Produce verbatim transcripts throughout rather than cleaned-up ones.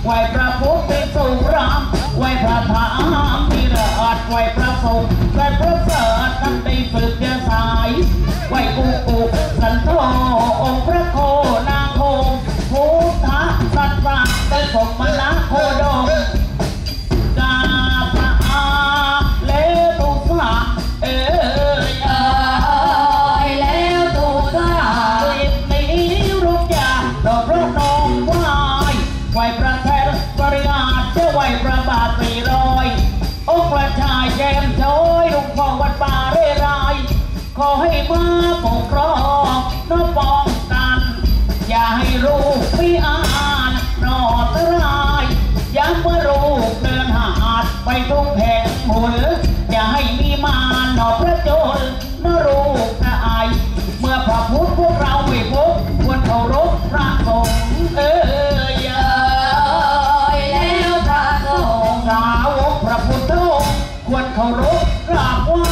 ไหวพระพุทธสุรามไหวพระธรรมนิราชไหวพระสงฆ์และพระเสด็จท่านได้ฝึกเดินสายไหวกุกุสันโธองค์พระโคนางโคงพุทธสัตว์สัตว์ได้สมมณะโคดมกาพระอาเลตุสาเอ๋ยเอ๋ยแล้วตุสาสิบนี้รูปยาดอกพระนองไหวไหวพระแทนปริญาจะไหวพระบาทสี่ร้อยองค์พระชายแย้มโชยลุงพ่อวัดป่าเร่ไรขอให้มาปกครองน้องป้องกันอย่าให้ลูกพิอาณนอตรายย้ำว่าลูกเดินหาดไปทุกแห่งหนอย่าให้มีมารนอพระโจรนลูกกระอายเมื่อพระพุทธพวกเราไม่พบควรเคารพพระสงฆ์เอ้ยเอ้ยแล้วพระสงฆ์สาวกพระพุทธองค์ควรเคารพกราบไหว้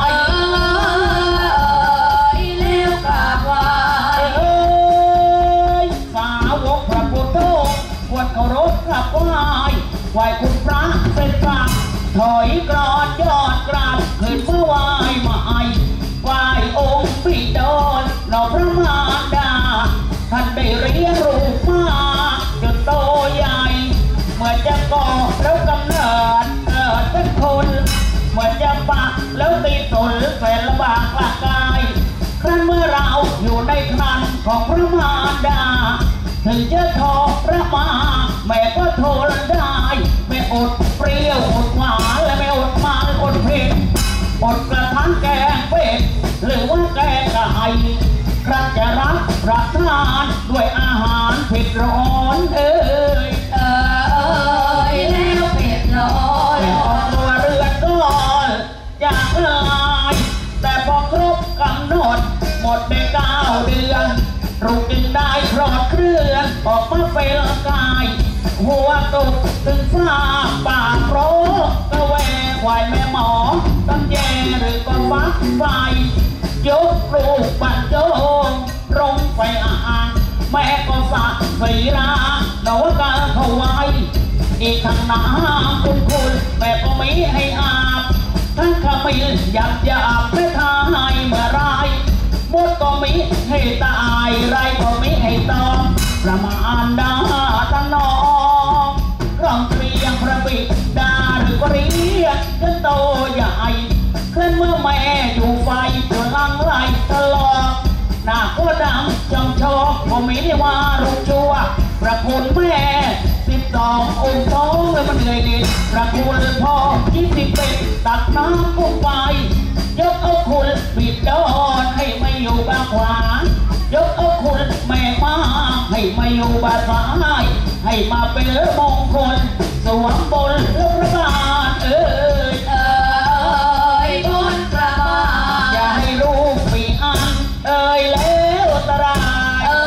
แล้วกราบไหว้เอ้ยสาวกพระพุทธองค์ควรเคารพกราบไหว้ไหว้คุณพระเป็นกราบถอยกรอนยอดกราบขึ้นเมื่อไหว้มาไอไหว้องค์บิดรหล่อพระมารดาท่านได้เรียนรู้มาจนโตใหญ่เมื่อจะก่อแล้วกำเนิดเกิดเป็นคนเมื่อจะปะแล้วตีตนแสนลำบากละกายครั้นเมื่อเราอยู่ในครันของพระมารดาถึงจะทอพระมาแม่ก็ทนได้ไม่อดเปรี้ยวอดหวานและไม่อดมันอดเผ็ดอดกระทั่งแกงเป็ดหรือว่าแกงไก่ครั้นจะรับประทานด้วยอาหารเผ็ดร้อนเอ้ยเอ้ยแล้วเผ็ดร้อนแต่พอตัวเรือนก็จากลายแต่พอครบกำหนดหมดในเก้าเดือนลูกจึงได้คลอดเคลื่อนออกมาเป็นกายหัวตกถึงฟ้าปากโปรกระแวงควายแม่หมอตั้งแย่หรือก็ฟักไฟยกลูกบันโจงลงไปอ่างแม่ก็สักสีราหนวกาเขาไว้อีกทางน้ำคุณคุณแม่ก็มีให้อาบทั้งขมิ้นหยาบหยาบไม่ทายเมื่อไรมดก็มีให้ตายไรก็มีให้ตอมประมาณดาตะนองร้องเรียงพระบิดาหรือว่าเรียกจนโตใหญ่เคลื่อนเมื่อแม่อยู่ไฟจนลังไหลตลอดหน้าก็ดังจองชอกพอมีว่าลูกชัวประคุณแม่สิบสององค์ท้องเลยมันเหนื่อยดิประคุณพ่อยี่สิบเป็ดตักน้ำกุ้งไฟยกเอาคุณบิดดอนให้ไม่อยู่บ้านขวายกเอาคุณแม่มาให้ไม่อยู่บ้านซ้ายให้มาเป็นมงคลสวมบนพระบาทเอ้ยเอ้ยบนพระบาทอย่าให้ลูกปีอันเอ้ยแล้วตรายเอ้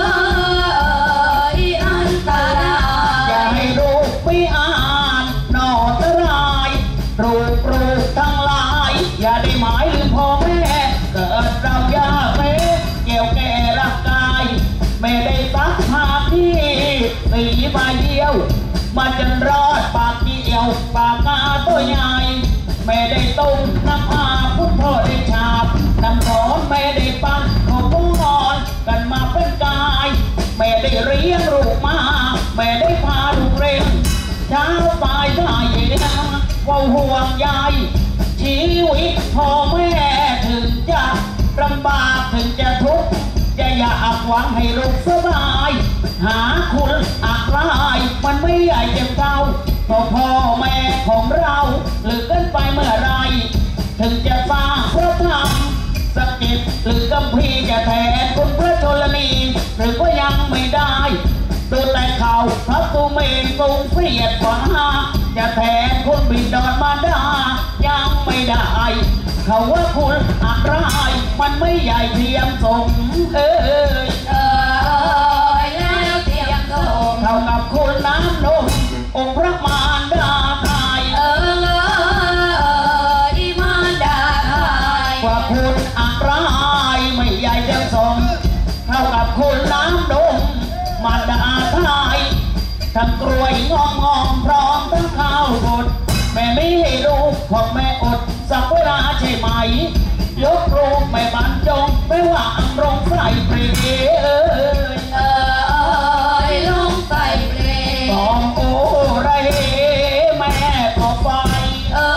ยอันตรายอย่าให้ลูกปีอันนอตรายลูกลูกทั้งหลายอย่าได้หมายลืมพ่อแม่เกิดเรายากเล็กเกี่ยวแก่ร่างกายไม่ได้ซักผ้าที่สีมาเยี่ยวมาจนรอดปากเกี่ยวปากกาตัวใหญ่ไม่ได้ต้มน้ำอาพุทธพ่อได้ฉาบน้ำร้อนไม่ได้ปั้นของผู้นอนกันมาเป็นกายไม่ได้เรียนลูกมาไม่ได้พาลูกเรียนเช้าสายสายเย็นว่าห่วงใยชีวิตพ่อแม่ถึงจะลำบากถึงจะทุกข์จะอยากหวังให้ลูกสบายหาคุณอะไรมันไม่ใหญ่เจ็บเท่าเพราะพ่อแม่ของเราหรือกันไปเมื่อไรถึงจะสร้างพระธรรมสกิดหรือกำพีจะแทนคุณพระชนนีหรือก็ยังไม่ได้ตัวแต่เขาพระตุเมนทรงเสียดฟ้าจะแทนคุณบิดอนมาดายังไม่ได้เขาว่าคุณอะไรมันไม่ใหญ่เทียมสมเอ้ยเอ้ยแล้วเทียมสมเท่ากับคุณน้ำนมองค์พระมารดาไทยเอ้ยมารดาไทยว่าคุณอะไรไม่ใหญ่เทียมสมเท่ากับคุณน้ำนมมารดาไทยทั้งกล้วยงอมงอมพร้อมทั้งข้าวบดแม่ไม่ให้ลูกของแม่อดสักเวลาใช่ไหมยกลูกแม่บรรจงไม่ว่าอังรงใส่เปรย์เอ้ยเอ้ยลงใส่เปรย์กองโอ้ไรแม่ขอไฟเอ้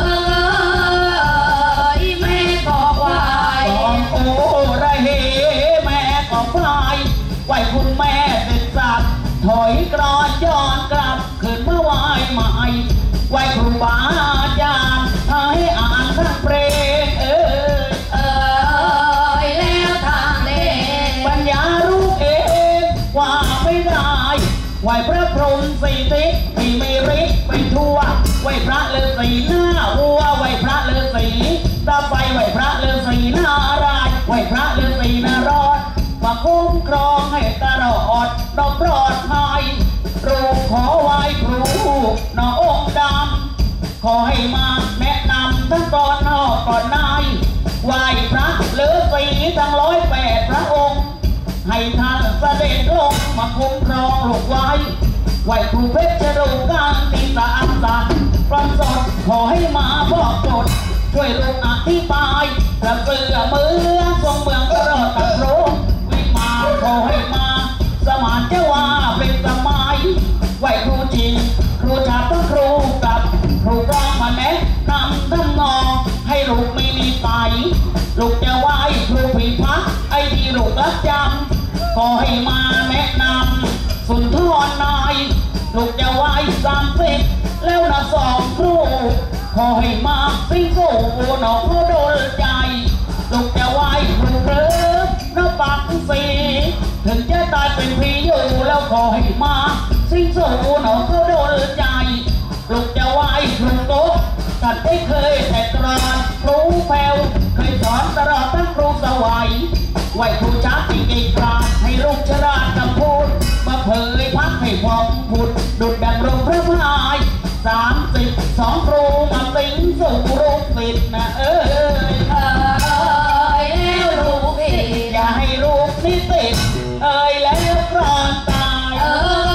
ยแม่ขอไฟกองโอ้ไรแม่ขอไฟไหวคุณแม่เสร็จสับถอยกรอนย้อนกลับขึ้นมาไหวใหม่ไหวครูบาอาจารย์ให้อ่านทั้งเพลงเอ้ยเอ้ยแล้วทางเล่ปัญญารู้เองว่าไม่ได้ไหวพระพรหมสี่ทิศที่ไม่ริกไปทั่วไหวพระฤาษีหน้าวัวไหวพระฤาษีตาไฟไหวพระฤาษีนารายไหวพระฤาษีนารอดมาคุ้มครองให้ตลอดเราปลอดภัยรูปขอไหว้ครูน้ององค์ดำขอให้มาแนะนำทั้งก่อนนอกก่อนในไหว้พระฤาษีทั้งร้อยแปดพระองค์ให้ท่านเสด็จลงมาคุ้มครองลูกไว้ไหว้ครูเพชรรูปการตีสามสัตว์ปลอมสดขอให้มาบอกกฎช่วยลูกอธิบายกระเสือเมืองทรงเมืองก็รอดตัดโรวิมาขอให้มาสมานเจ้าว่าเป็นสมัยไหวครูจริงครูชาต้องครูกับครูกลางมาแนะนำทำนองให้ลูกไม่มีไฟลูกจะไหวครูผีพักไอ้ที่ลูกรักจำขอให้มาแนะนำสุนทรนายลูกจะไหวสามสิบแล้วนะสองครูขอให้มาสิงสู่หนองเขาโดนใจลูกจะไหวครูเริบน้ำปักสีถึงจะตายเป็นผีอยู่แล้วขอให้มาสิงสู่หนองเขาโดนใจลูกจะไหวครูโต๊ะท่านได้เคยแต่ตรอนครูแพวเคยสอนตลอดทั้งครูสวัยไหวครูชักที่เก่งกาจให้ลูกฉลาดกับพูดมาเผยพักให้พองผุดดุดดังลมพระพายสามสิบสองครูมาสิงสู่ลูกศิษย์นะเอ้ยเอ้ยแล้วลูกพี่อย่าให้ลูกนี่ติดเอ้ยแล้วกรอนตายเอ้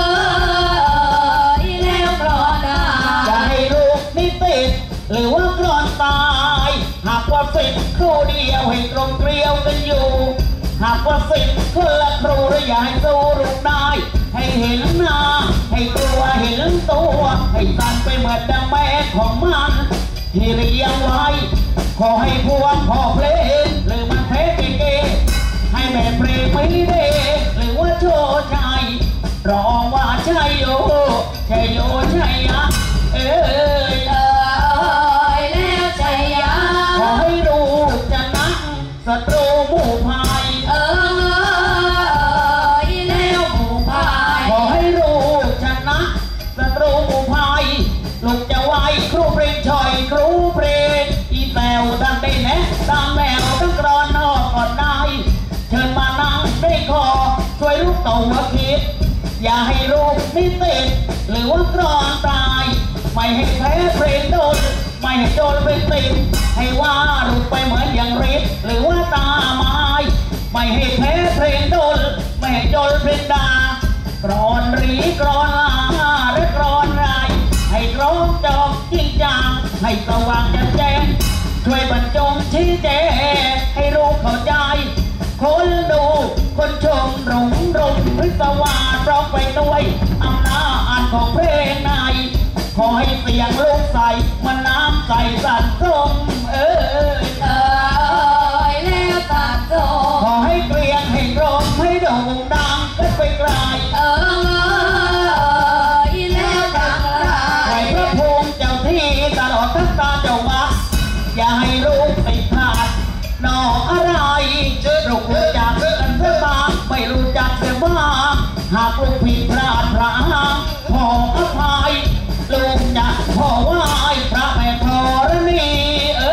ยแล้วกรอนตายอย่าให้ลูกนี่ติดหรือว่ากรอนตายหากว่าศิษย์ครูเดียวให้ตรงเกลียวกันอยู่หากว่าศิษย์คนละครูและอย่าให้สู้ลูกได้ให้เห็นหน้าให้กลัวเห็นตัวให้สั่นไปเหมือนดังแม่ของมันที่เรียงไว้ขอให้พวงพ่อเพลงหรือมันเพลงเก๋ให้แม่เพลงไม่เด้หรือว่าโชว์ชัยร้องว่าชัยโยชัยโยชัยยะเอ้ยเอ้ยแล้วชัยยะขอให้ลูกจะนักศัตรูหมู่พายเอ้ยแล้วหมู่พายขอให้ลูกชนะศัตรูหมู่พายลูกจะไหวครูเพลงชอยครูเพลงอีแซวดังได้แนะตามแมวทั้งกรอนนอกก่อนได้เชิญมานั่งได้คอช่วยลูกต่อหัวคิดอย่าให้ลูกนี่ติดหรือว่ากรอนตายไม่ให้แพ้เพลงโดนไม่ให้โดนเป็นติดให้ว่าลูกไปเหมือนอย่างฤทธิ์หรือว่าตาไม้ไม่ให้แพ้เพลงโดนไม่ให้โดนเพลงดากรอนรีกรอนลาและกรอนไรให้กรอนจอกจริงจังให้สว่างแจ่มแจ้งช่วยบรรจงชี้แจงให้รู้เข้าใจคนดูคนชมรุ่งรุ่งพิศวาสร้องไปด้วยอำนาจของเพลงในขอให้เสียงลูกใสมันน้ำใสสั่นสมเอ้ยเอ้ยแล้วตัดโซ่ขอให้เกลียงให้ร้องให้โด่งดังกันไปไกลเอ้ยแล้วดังไกลให้พระภูมิเจ้าที่ตลอดทั้งตาเจ้าวัดอย่าให้ลูกติดขาดนอกอะไรลูกรู้จักกันเสียบ้างไม่รู้จักเสียบ้างหากลูกผิดพลาดพลั้งขออภัยลูกจะขอไหว้พระแม่ธรณีเอ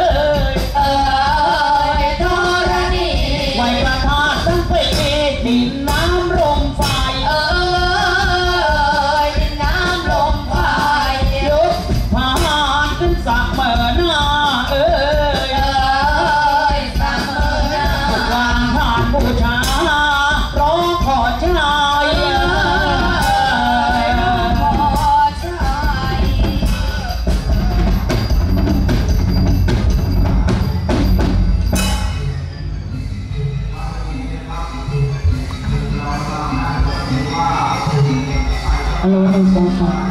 งสองสาม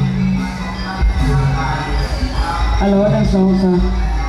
ฮัลโหลหนึ่งสองสาม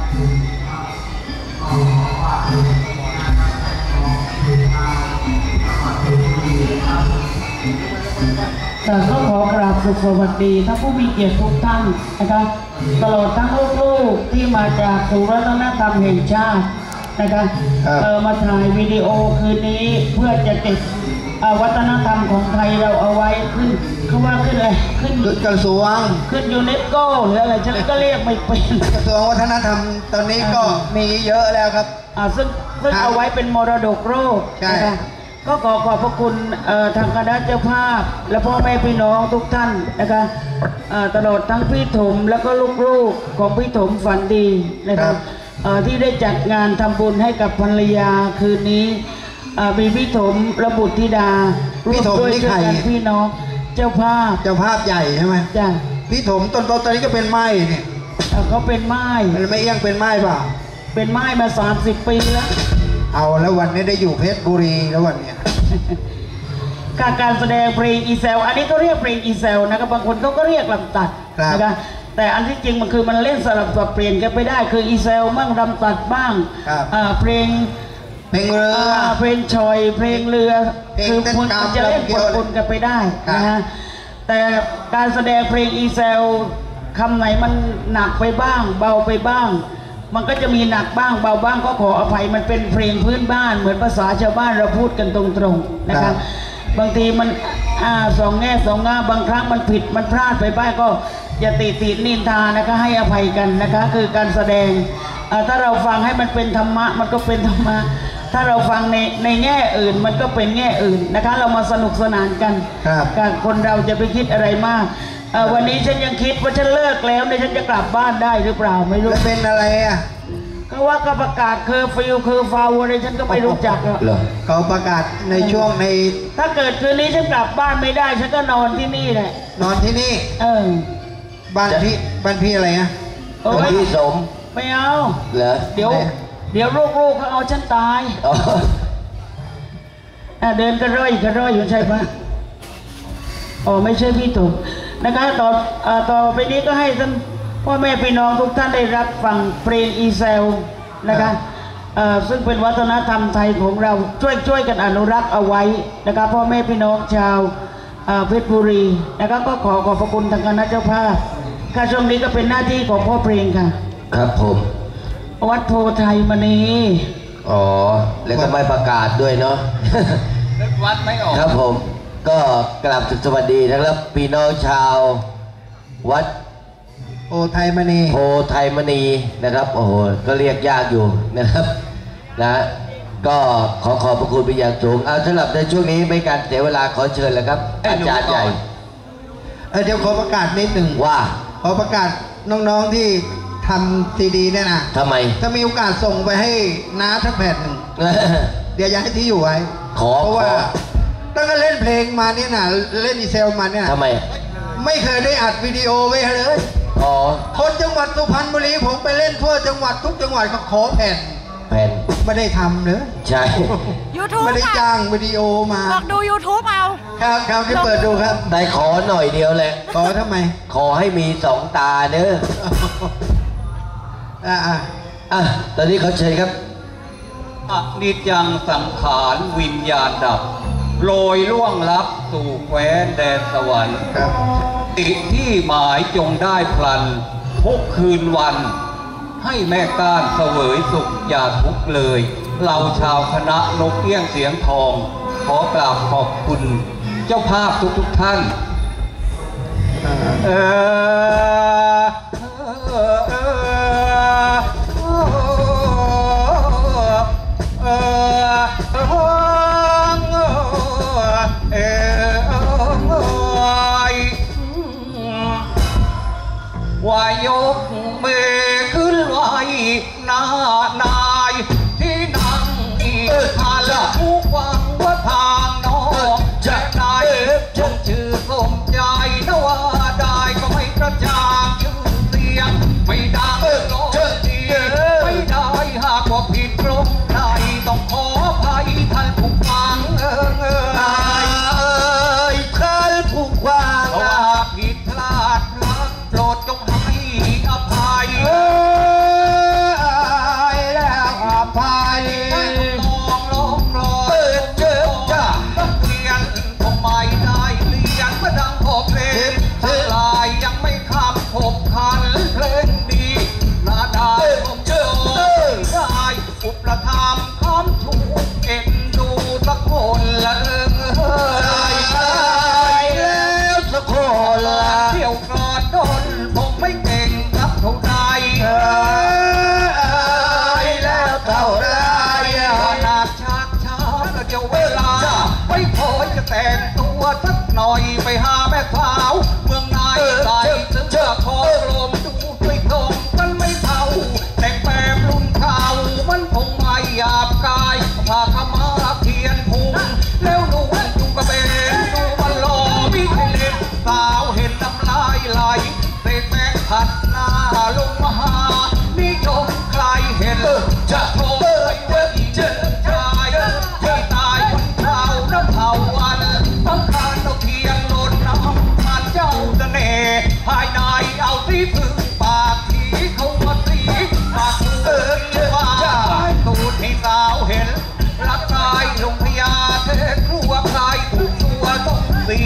แต่ก็ขอกราบสุขสวัสดีทั้งผู้มีเกียรติทุกท่านนะครับตลอดทั้งลูกๆที่มาจากศูนย์วัฒนธรรมแห่งชาตินะครับเออมาถ่ายวิดีโอคืนนี้เพื่อจะเก็บวัฒนธรรมของไทยเราเอาไว้ขึ้นเขาว่าขึ้นอะไรขึ้นกระทรวงขึ้นยูเนสโกหรืออะไรฉันก็เรียกไม่เป็นกระทรวงวัฒนธรรมตอนนี้ก็มีเยอะแล้วครับอ่าซึ่งซึ่งเอาไว้เป็นมรดกโลกนะคะก็ขอขอบพระคุณทางคณะเจ้าภาพและพ่อแม่พี่น้องทุกท่านนะคะตลอดทั้งพี่ถมแล้วก็ลูกๆของพี่ถมฝันดีนะครับที่ได้จัดงานทำบุญให้กับภรรยาคืนนี้มีพี่ถมและบุตรธิดาพี่ถมนี่ใครพี่น้องเจ้าภาพเจ้าภาพใหญ่ใช่ไหมจ้ะพี่ถมตอนตอนนี้ก็เป็นไม้เนี่ยเขาเป็นไม้ไม่เอี้ยงเป็นไม้เปล่าเป็นไม้มาสามสิบปีแล้วเอาแล้ววันนี้ได้อยู่เพชรบุรีแล้ววันนี้การการแสดงเพลงอีเซลอันนี้ก็เรียกเพลงอีเซลนะครับบางคนเขาก็เรียกลำตัดนะครับแต่อันที่จริงมันคือมันเล่นสลับสับเปลี่ยนกันไปได้คืออีเซลบ้างลำตัดบ้างเพลงเพลงเรือเพลงชอยเพลงเรือคือมันจะเล่นปนกันไปได้นะฮะแต่การแสดงเพลงอีเซลคำไหนมันหนักไปบ้างเบาไปบ้างมันก็จะมีหนักบ้างเบาบ้างก็ขออภัยมันเป็นเพลงพื้นบ้านเหมือนภาษาชาวบ้านเราพูดกันตรงๆนะครับบางทีมันอ่าสองแง่สองง่าบางครั้งมันผิดมันพลาดไปบ้างก็อย่าติตินินทานะคะให้อภัยกันนะคะคือการแสดงถ้าเราฟังให้มันเป็นธรรมะมันก็เป็นธรรมะถ้าเราฟังในในแง่อื่นมันก็เป็นแง่อื่นนะคะเรามาสนุกสนานกันกับคนเราจะไปคิดอะไรมากวันนี้ฉันยังคิดว่าฉันเลิกแล้วเนี่ยฉันจะกลับบ้านได้หรือเปล่าไม่รู้เป็นอะไรอ่ะก็ว่าก็ประกาศเคอร์ฟิวเคอร์ฟาวอะไรฉันก็ไม่รู้จักหรอกเขาประกาศในช่วงในถ้าเกิดคืนนี้ฉันกลับบ้านไม่ได้ฉันก็นอนที่นี่แหละนอนที่นี่เออบ้านพี่บ้านพี่อะไรนะบ้านพี่สมไม่เอาเหรอเดี๋ยวเดี๋ยวลูกๆเขาเอาฉันตายเดินกระร่อยกระร่อยอยู่ใช่ปะอ๋อไม่ใช่พี่ถูกนะคะต่อต่อไปนี้ก็ให้ท่านพ่อแม่พี่น้องทุกท่านได้รับฟังเพลงอีเซลนะคะซึ่งเป็นวัฒนธรรมไทยของเราช่วยช่วยกันอนุรักษ์เอาไว้นะคะพ่อแม่พี่น้องชาวเพชรบุรีนะคะก็ขอขอบพระคุณทางคณะเจ้าภาพค่ะช่วงนี้ก็เป็นหน้าที่ของพ่อเพลงค่ะครับผมวัดโพไทยมณีอ๋อแล้วก็ไม่ประกาศด้วยเนาะวัดไม่ออกครับผมก็กราบสวัสดีนะครับพี่น้องชาววัดโพไทยมณีโพไทยมณีนะครับโอ้โหก็เรียกยากอยู่นะครับนะก็ขอขอบพระคุณเป็นอย่างสูงเอาสำหรับในช่วงนี้ไม่การเสียเวลาขอเชิญเลยครับอาจารย์ใหญ่เดี๋ยวขอประกาศนิดหนึ่งว่าขอประกาศน้องๆที่ทำซีดีเนี่ยนะทำไมถ้ามีโอกาสส่งไปให้น้าทักแผ่นหนึ่งเดี๋ยวอยากให้ที่อยู่ไว้ขอเพราะว่าตั้งแต่เล่นเพลงมาเนี่ยนะเล่นอีเซลมาเนี่ยทำไมไม่เคยได้อัดวิดีโอไว้เลยอ๋อคนจังหวัดสุพรรณบุรีผมไปเล่นทั่วจังหวัดทุกจังหวัดก็ขอแผ่นแผ่นไม่ได้ทำเนอะใช่ YouTube ไม่ได้จ้างวิดีโอมาบอกดู YouTube เอาครับครับที่เปิดดูครับได้ขอหน่อยเดียวแหละขอทำไมขอให้มีสองตาเนอะอ่าอ่ะตอนนี้เขาเชิญครับอนิจจังสังขารวิญญาณดับโรยล่วงลับสู่แคว้นแดนสวรรค์ติที่หมายจงได้พลันทุกคืนวันให้แม่ก้านเสวยสุขอย่าทุกข์เลยเราชาวคณะนกเอี้ยงเสียงทองขอกราบขอบคุณเจ้าภาพทุกทุกท่านเออวายกเมขึ้นไหวหน้านายที่นั่งอีกทันผู้ฟังว่าทางน้องจะนายจงชื่อสมใจนะว่าได้ก็ไม่กระจ่างชื่อเสียงไม่ดังโลดเดียไม่ได้หากว่าผิดตรงไหนต้องขออภัยท่านผู้ฟังเออเออท่านผู้ฟัง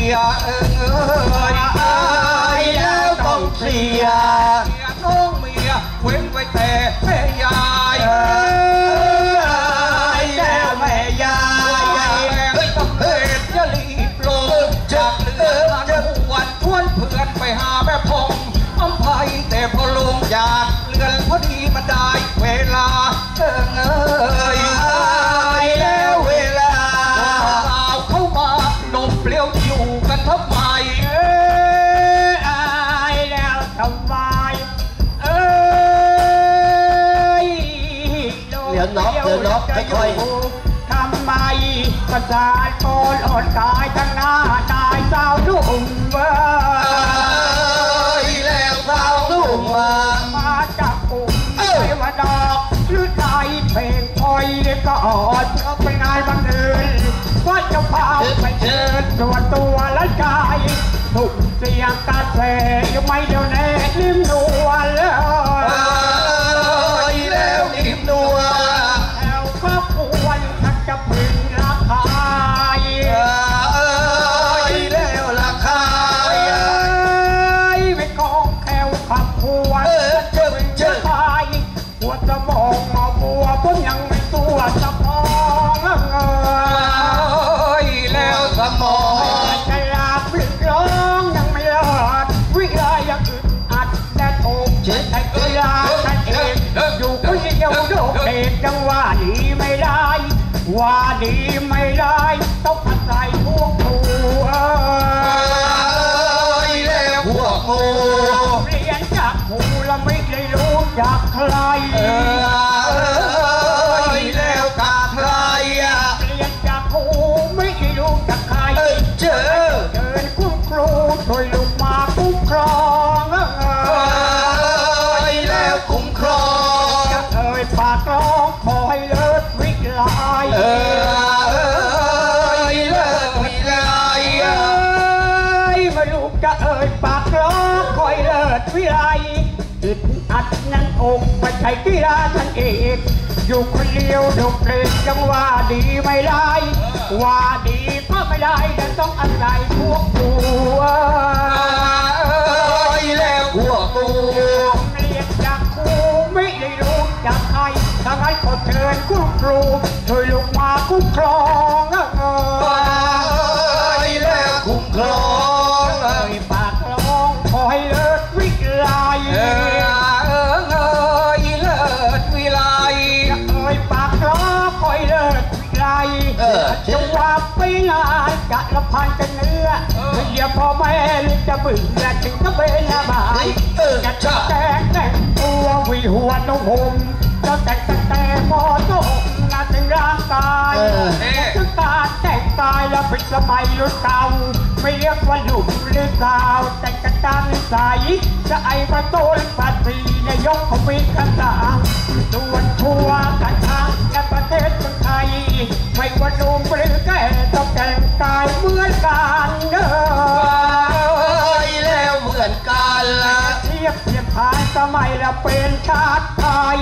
ยเอิงเอ้ยอายแล้วต้องเสียเสียน้องเมียเว้นไว้แต่แม่ยายเอ้ยแล้วแม่ยายเฮ้ยต้องเฮ็ดจะรีบลงจากเรือนันวันชวนเพื่อนไปหาแม่พงอำไพแต่พอลงจากเรือนพอดีมันได้เวลาเอิงเอ้ยอายแล้วเวลาเข้ามาหนุ่มเปลี่ยวอยู่กันทำไมเอ้ยอายแล้วทำไมเอ้ยเดี๋ยวน็อกเดี๋ยวน็อกค่อยๆทำไมประสาทโกนอดกายทั้งหน้าตายสาวนุ่มเว้ยแล้วสาวนุ่มมามาจากกลุ่มเทวดอกหรือใจเพลงคอยก็อดก็เป็นงานบังเอิญว่าจะพาไปเชิญตัวตัวและใจถูกเสียงกระแสยังไม่เดียวแน่นิ่มนวลเลยแล้วนิ่มนวลแล้วก็ควรทักจะพึงราคาแล้วราคาไม่กองแควขับควรจะพึงจะไปหัวสมองมาบัวผมยังไม่ตัวสมองแล้วสมองจะลาปลึกร้องยังไม่รอดวิไลยังอึดอัดและโอบเจ็บให้เวลาฉันเองอยู่คนเดียวโดดเด่นจังว่าดีไม่ได้ว่าดีไม่ได้ต้องอาศัยพวกผู้แล้วพวกผู้เรียนจากผู้แล้วไม่ได้รู้จากใครแล้วกับใครเรียนจากผู้ไม่ได้รู้จากใครเจอเกินคุ้มครูช่วยลูกมาคุ้มครองแล้วคุ้มครองจะเอ่ยปากร้องขอให้เลิศวิไลเลิศวิไลไม่ลูกจะเอ่ยปากร้องขอให้เลิศวิไลอึดอัดนั้นอกไม่ใช่กีฬาฉันเองอยู่คนเดียวดกเด่นจังว่าดีไม่ได้ว่าดีก็ไม่ได้แต่ต้องอาศัยพวกผู้แล้วพวกผู้เรียนจากครูไม่ได้รู้จากใครถ้างั้นขอเชิญคุณครูช่วยลูกมาคุ้มครองแล้วคุ้มครองปากร้องขอให้เลิศวิไลเออเอยเลิศวิไลเอ่ยปากร้องขอให้เลิศวิไลจะว่าไปนานจะละพันกันเนื้อเดี๋ยวพ่อแม่จะเบื่อถึงก็เป็นละบายจะแต่งแต่งตัววิหัวน้องผมจะแต่งแต่พอโตน่าถึงร่างกายถึงการแต่งกายแล้วเป็นสมัยรุ่นเก่าไม่เรียกว่าหนุ่มหรือสาวแต่งกันตามนิสัยจะไอ้ประตูปัดปีนายกเขามีกันต่างส่วนทัวร์กันทางและประเทศเมืองไทยไม่ว่าหนุ่มหรือแก่ต้องแต่งกายเหมือนกันเด้อแล้วเหมือนกันละเทียบเทียบผ่านสมัยละเป็นชาติไทย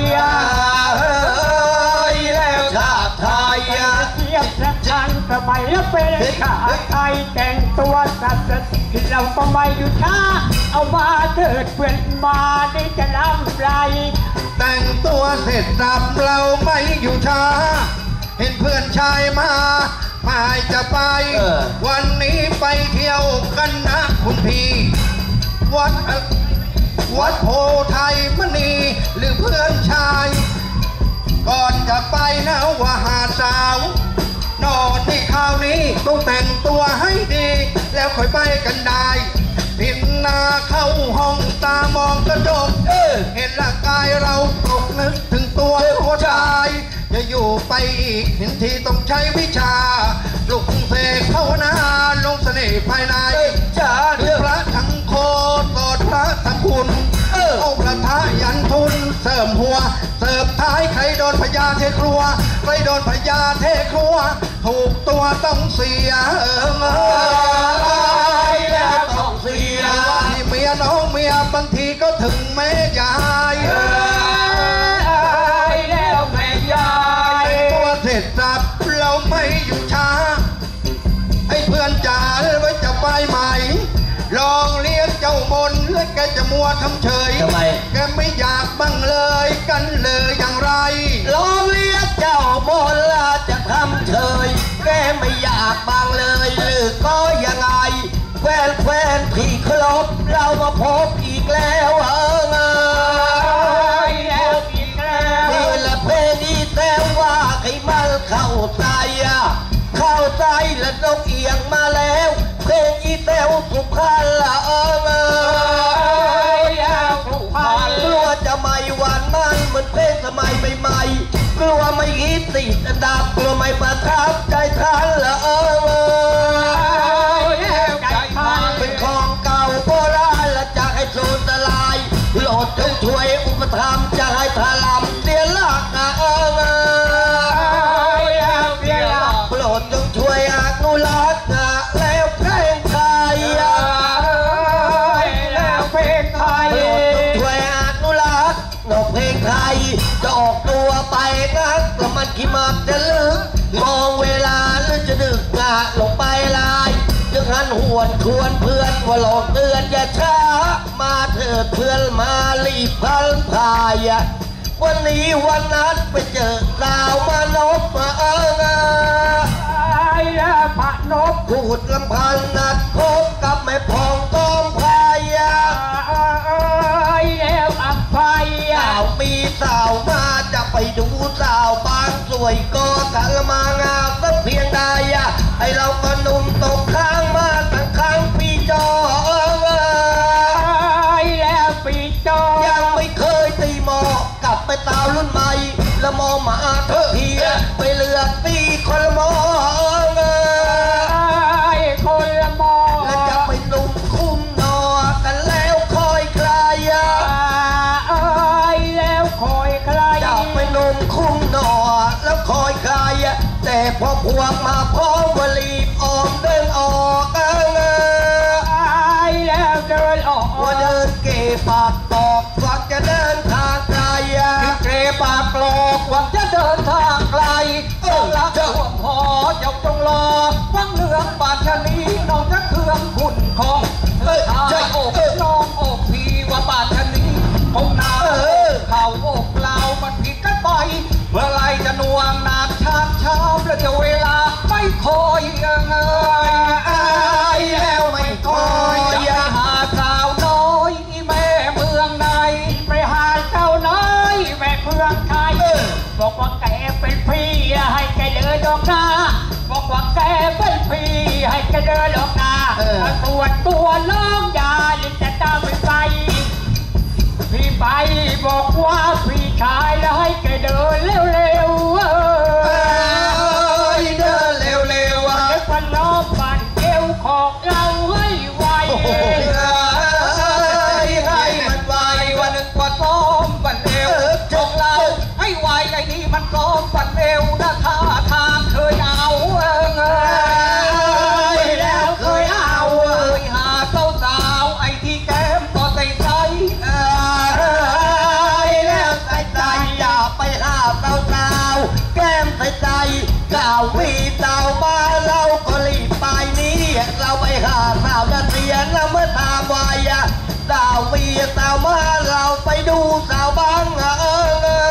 แล้วชาติไทยเทียบและชันสมัยละเป็นชาติไทยแต่งตัวสัตว์ที่เราก็ไม่อยู่ช้าเอามาเถิดเพื่อนมาได้จะนำไรแต่งตัวเสร็จสับเราไม่อยู่ช้าเห็นเพื่อนชายมาพายจะไปวันนี้ไปเที่ยวกันนะคุณพี่วัดวัดโพไทยมณีหรือเพื่อนชายก่อนจะไปนะว่าหาสาวนอนที่คราวนี้ต้องแต่งตัวให้ดีแล้วค่อยไปกันได้พิมพ์นาเข้าห้องตามองกระจกเห็นร่างกายเราตกนึกถึงตัวหัวใจจะอยู่ไปอีกเห็นทีต้องใช้วิชาปลุกเสกภาวนาลงเสน่ห์ภายในจะเดือพระทั้งโคตรพระทั้งคุณเอาพระทายันทุนเสริมหัวเสิร์ฟท้ายใครโดนพญาเทครัวใครโดนพญาเทครัวถูกตัวต้องเสียเออแล้วต้องเสียที่เมียน้องเมียบางทีก็ถึงแม่ยายแล้วแม่ยายตัวเสร็จสับเราไม่อยู่ช้าไอ้เพื่อนจ๋าไว้จะไปและแกจะมัวทำเฉยทำไมแกไม่อยากบ้างเลยกันเลยอย่างไรลองเรียกเจ้าโมลาจะทำเฉยแกไม่อยากบางเลยหรือก็ยังไงแฟนแฟนที่เคารพเรามาพบอีกแล้วเออเงยนี่แหละเพลงนี้แต่ว่าให้มันเข้าใจอ่ะเข้าใจและต้องเอียงมาแล้วเพลงอีแต้วสุพรรณละเออเงยกลัวจะไม่หวานมันเหมือนเพลงสมัยใหม่ๆกลัวไม่ฮิตติดอันดับกลัวไม่ประทับใจทันละเออเงยเป็นของเก่าโบราณและจะให้สูญสลายโหลดจงช่วยอุปถัมภ์จะให้ถล่มเสียหลักนะเออเงยโปรดจงช่วยอนุรักษ์นะแล้วเพลงไทยแล้วเพลงไทยโปรดจงช่วยอนุรักษ์นกเพลงไทยจะออกตัวไปนักแล้วมันขี้มักจะลึกมองเวลาหรือจะดึกงะลงไปลายจึงหันหวนชวนเพื่อนว่าหลอกเตือนอย่าช้ามาเถิดเพื่อนมารีบพันพายวันนี้วันนั้นไปเจอสาวมานพมาเออเงยพระนพพูดลำพันนัดพบกับแม่พองกองพายแล้วอับไฟสาวมีสาวมาจะไปดูสาวบางสวยก็กะละมางามสักเพียงใดไอเราก็นุ่มตกข้างมาตั้งข้างปีจอแล้วปีจอยังไม่เคยตีหมอกลับไปตาวรุ่นใหม่ละมอมาเถอะเฮียไปเลือกตีคนละมอคนละมอแล้วจะไปนุ่มคุ้มนอกันแล้วคอยใครแล้วคอยใครจะไปนุ่มคุ้มนอแล้วคอยใครแต่พอพวกมาพร้อมวลีบออมเดินออกเออแล้วเดินออกว่าเดินเก็บปากตอกหวังจะเดินทางไกลเก็บปากกลอกหวังจะเดินทางไกลเออรักเจ้าพอเจ้าจงรอฟังเรื่องบาดชะนีน้องจะเครื่องคุณของเออชายอกน้องอกพี่ว่าบาดชะนีคงนาเข่าอกเรามันผิดกันไปเมื่อไรจะนวงนานชามชามแล้วจะเวลาไม่คอยเงยแล้วไม่คอยจะหาสาวน้อยแม่เมืองในไปหาสาวน้อยแม่เมืองไทยบอกว่าแกเป็นพี่ให้แกเดินออกหน้าบอกว่าแกเป็นพี่ให้แกเดินออกหน้าตัวตัวน้องยาลิจะตามไปไปพี่ไปบอกว่าพี่ชายแล้วให้แกเดินเร็วๆเดินเร็วๆให้พันล้อบันเอวของเราให้ไวให้มันไววันหนึ่งกว่าซ้อมบันเอวของเราให้ไวไอ้นี่มันซ้อมบันเอวนะท่าทางเคยเอาแล้วเคยเอาเคยหาสาวสาวไอ้ที่แก้มก็ใส่ใสแล้วใส่ใจอย่าไปหาสาวสาวแก้มใส่ใจกล่าววีดาวมาเราก็รีบไปนี้เราไปหาสาวจะเสียนะเมื่อตามวัยสาววีสาวมาเราไปดูสาวบ้างเออ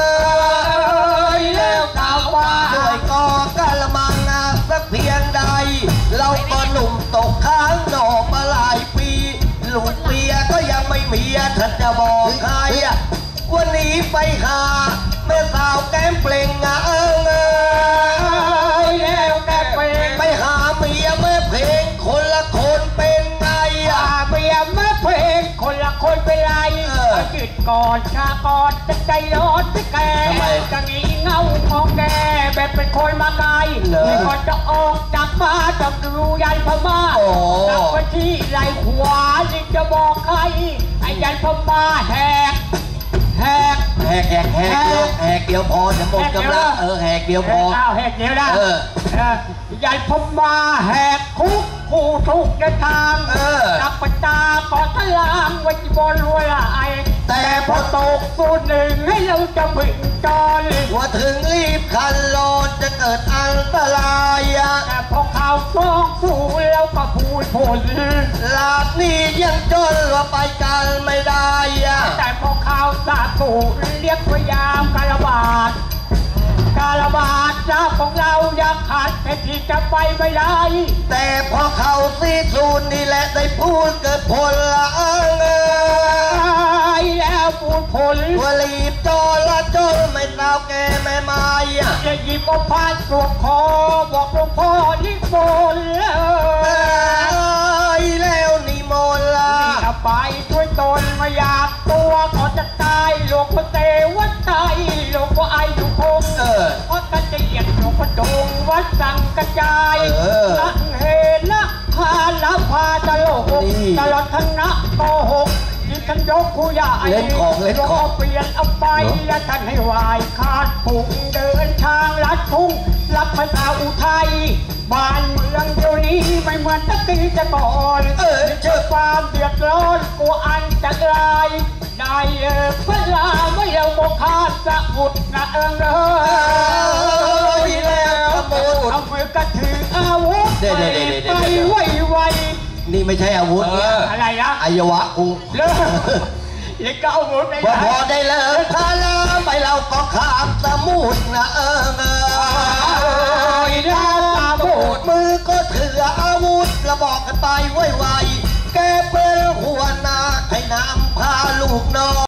แล้วสาวบ้างด้วยก็กะละมังสักเพียงใดเราก็หนุ่มตกค้างนอกมาหลายปีลูกเมียก็ยังไม่มีท่านจะบอกใครวันนี้ไปหาแม่สาวแก้มเปล่งเออแล้วแก้มเปล่งไปหาเมียแม่เพลงคนละคนเป็นไงเมียแม่เพลงคนละคนเป็นไรจิตก่อนชาก่อนจะใจร้อนจะแก่จะงีเงาของแกแบบเป็นคนมาไกลก่อนจะออกจากบ้านจะดูยันพม่ากลับไปที่ไหลขวานี่จะบอกใครไอ้ยันพม่าแหกแหกแหกแหกแหกแหกเดียวพอจะหมดกำลังเออแหกเดียวพอเอาแหกเดียวได้เออยันพม่าแหกคุกผู้ทุกข์ในทางนักปัญญาก่อตลางไว้ที่บนรวยไอแต่พอตกส่วนหนึ่งให้เราจะพึ่งจอนว่าถึงรีบคันโลดจะเกิดอันตรายแต่พอข่าวฟ้องสู้แล้วก็พูดผลลาบนี้ยังจนว่าไปกันถูกเรียกว่ายามการระบาดการระบาดน้ำของเรายังขาดแค่ที่จะไปไม่ได้แต่พอเข้าซีซูนนี่แหละได้พูดเกิดผลละเอิงเอ้ยแล้วพูดผลว่ารีบโจรละโจรไม่สาวแกไม่มาอ่ะจะหยิบเอาผ้าสวมคอบอกหลวงพ่อนิมนต์เลยเอ้ยแล้วนิมนต์ละถ้าไปช่วยตนไม่อยากตัวก็จะตายหลวงพ่อเตวัดไตหลวงพ่อไออยู่คงเออเพราะกันจะเหยียดหลวงพ่อดงวัดสังกระจายเออตั้งเหตุละพาละพาตลกนี่ตลอดคณะโกหกที่ท่านยกคู่ใหญ่เล่นของเล่นของเปลี่ยนเอาไปและท่านให้วายขาดผงเดินทางลัดทุ่งรับภาษาอุทัยบ้านเมืองเดี๋ยวนี้ไม่เหมือนตะกี้จะก่อนเออเชื่อความเดือดร้อนกลัวอันจะกลายได้เออเวลาไม่เอาโมฆะสะบุดนะเอิงเอเอ้ยแล้วขโมยเอามือกระถืออาวุธเดี๋ยวไปเดี๋ยวเดี๋ยวเดี๋ยวไวไวนี่ไม่ใช่อาวุธเอเนี่ยออะไรนะอายวะกูเลิกยังก็เอาอาวุธไปว่าพอได้ได้เลิกพาลาไปเราก็ข้ามสมุทรนะเอิงเอ้ยยด้าตาโบดมือก็ถืออาวุธกระบอกกันไปไวๆแกเป็นหัวหน้าให้นำพาลูกน้อง